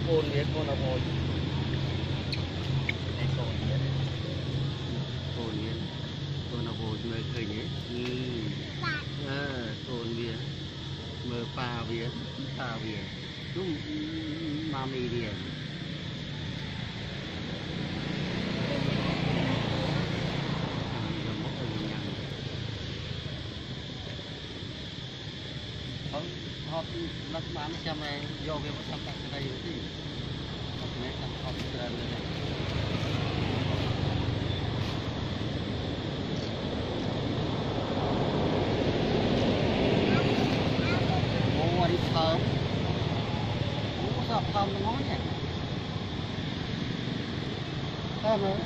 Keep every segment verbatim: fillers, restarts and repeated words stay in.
cồn biết con là bồi này cồn biết cồn biết con là bồi người khởi nhé à cồn biết mờ pha biết pha biết đúng mami biết họ lắc bán cho mày do cái một trăm tặng cái này gì mấy trăm họ lên này mua đi thơm mua sao thơm nó ngon nhỉ thơm nữa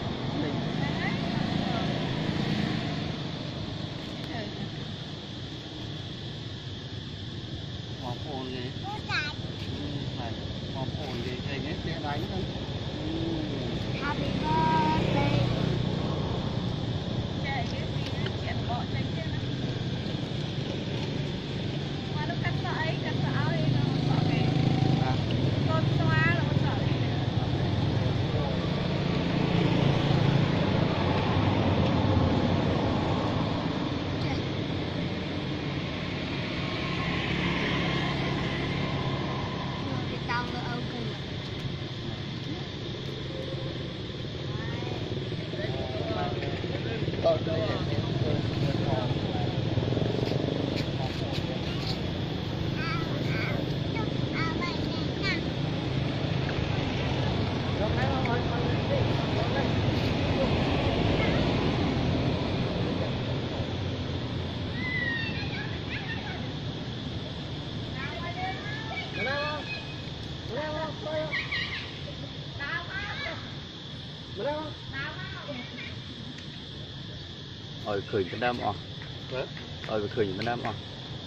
hòm ồn gì phải hòm ồn gì thầy nhé sẽ đánh thôi happy birthday trời cái gì nó chuyện bỏ tránh chứ nó mà nó cắt sợi cắt sợi nó sợ kì con xoa là con sợ gì ơi khởi cái đam à ơi khởi cái đam à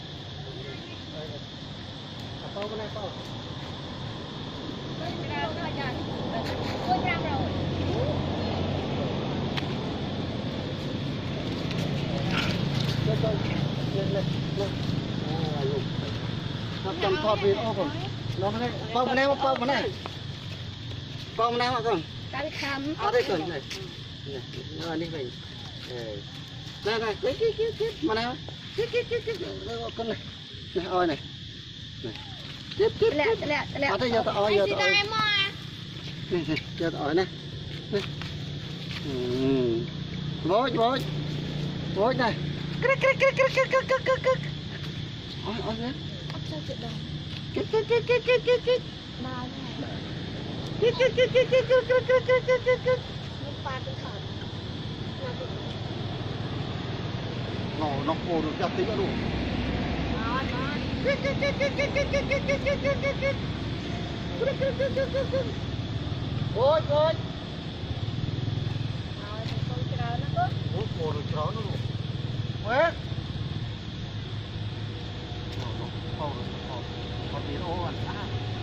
cầm thọt về ô còn nó này bông này bông này bông này mà con cái khăm ở đây cần này này đi về này này cái cái cái cái mà này cái cái cái cái con này này oi này này tiếp tiếp tiếp ở đây giờ tao oi giờ tao oi này giờ tao oi này vối vối vối này cái cái cái cái cái cái cái cái oi oi đấy cái cái cái cái cái cái cái cái cái cái cái cái cái cái cái cái cái cái nó nó cô được chặt tính luôn ôi ôi ôi cô được chó nó luôn quét nó nó cô được chó còn tí ô ăn á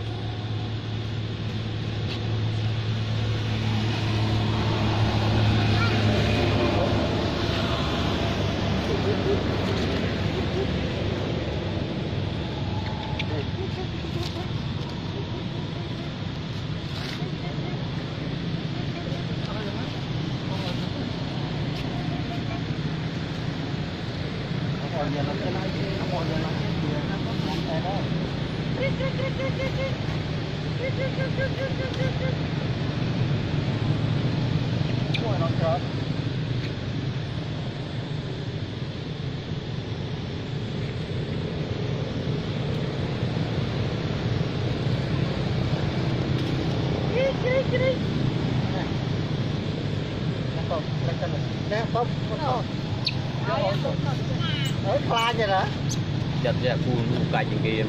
chặt ra cu cài chừng kia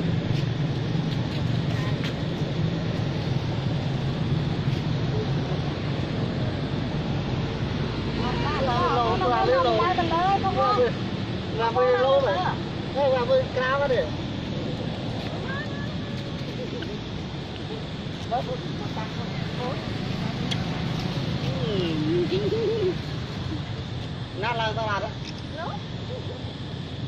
làm về lô này làm về cao cái này nát là tao làm đó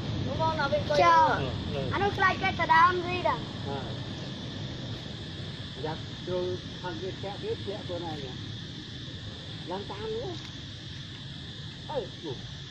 chờ anh ơi lại cái tờ đam gì đó giặt rồi thằng kia kẹo biết kẹoตัวnày nhỉ làm tam nữa ơi